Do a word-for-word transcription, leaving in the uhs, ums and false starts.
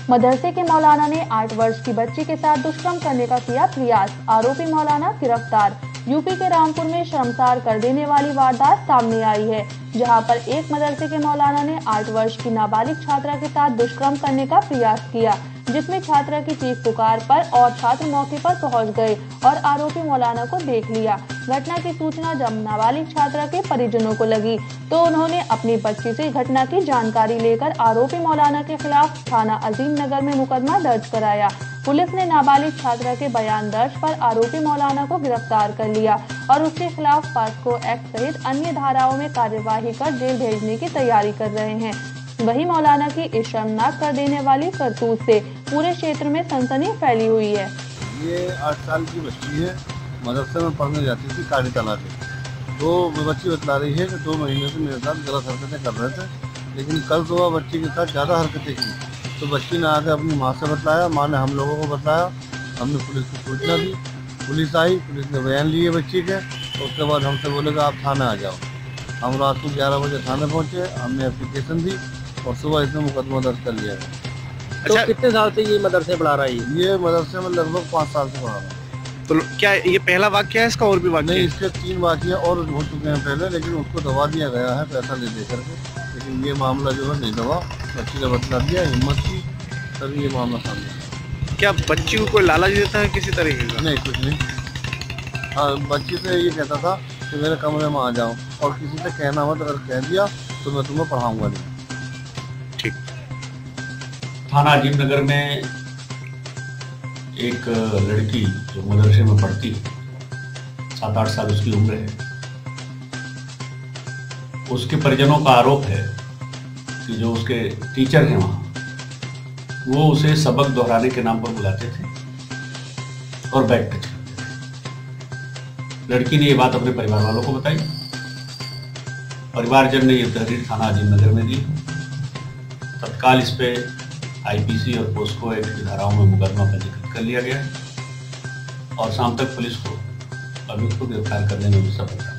मदरसे के मौलाना ने आठ वर्ष की बच्ची के साथ दुष्कर्म करने का किया प्रयास, आरोपी मौलाना गिरफ्तार। यूपी के रामपुर में शर्मसार कर देने वाली वारदात सामने आई है, जहां पर एक मदरसे के मौलाना ने आठ वर्ष की नाबालिग छात्रा के साथ दुष्कर्म करने का प्रयास किया, जिसमें छात्रा की चीख पुकार पर और छात्र मौके पर पहुंच गए और आरोपी मौलाना को देख लिया। घटना की सूचना जब नाबालिग छात्रा के परिजनों को लगी तो उन्होंने अपनी बच्ची से घटना की जानकारी लेकर आरोपी मौलाना के खिलाफ थाना अजीम नगर में मुकदमा दर्ज कराया। पुलिस ने नाबालिग छात्रा के बयान दर्ज पर आरोपी मौलाना को गिरफ्तार कर लिया और उसके खिलाफ पॉक्सो एक्ट सहित अन्य धाराओं में कार्यवाही कर जेल भेजने की तैयारी कर रहे हैं। वहीं मौलाना की इस शर्मनाक कर देने वाली करतूत से पूरे क्षेत्र में सनसनी फैली हुई है। ये आठ साल की बच्ची है, मदरसे में पढ़ने जाती थी काड़ी ताला से। तो बच्ची बतला रही है कि दो महीने से मेरे साथ गलत हरकतें कर रहे थे, लेकिन कल सुबह बच्ची के साथ ज़्यादा हरकतें की। तो बच्ची ने आकर अपनी माँ से बतलाया, माँ ने हम लोगों को बताया, हमने पुलिस को सूचना दी, पुलिस आई, पुलिस ने बयान लिए बच्ची के। तो उसके बाद हमसे बोलेगा आप थाने आ जाओ। हम रात को ग्यारह बजे थाने पहुँचे, हमने एप्लीकेशन दी और सुबह इसमें मुकदमा दर्ज कर लिया है। अच्छा, तो कितने साल से ये मदरसे पढ़ा रहा है? ये मदरसे में लगभग पाँच साल से पढ़ा रहा है। तो क्या ये पहला वाक्य है इसका और भी वाक्य? नहीं, इसके तीन वाक्य और हो चुके हैं पहले, लेकिन उसको दबा दिया गया है पैसा ले दे करके। लेकिन ये मामला जो है नहीं दबा, बच्ची ने बतला दिया, हिम्मत की, तभी ये मामला सामने आया। क्या बच्ची को कोई लालच देता है किसी तरीके का? नहीं, कुछ नहीं। हाँ, बच्ची से ये कहता था कि मेरे कमरे में आ जाओ और किसी से कहना मत, अगर कह दिया तो मैं तुम्हें पढ़ाऊँगा नहीं। ठीक। थाना अजीम नगर में एक लड़की जो मदरसे में पढ़ती है, सात आठ साल उसकी उम्र है, उसके परिजनों का आरोप है कि जो उसके टीचर हैं वहाँ, वो उसे सबक दोहराने के नाम पर बुलाते थे और बैग टच करते थे। लड़की ने ये बात अपने परिवार वालों को बताई। परिवारजन ने ये तहरीर थाना अजीम नगर में दी। तत्काल इस पे आईपीसी और पोस्को एक्ट की धाराओं में मुकदमा पंजीकृत कर लिया गया है और शाम तक पुलिस को अभियुक्त को गिरफ्तार करने में भी सफलता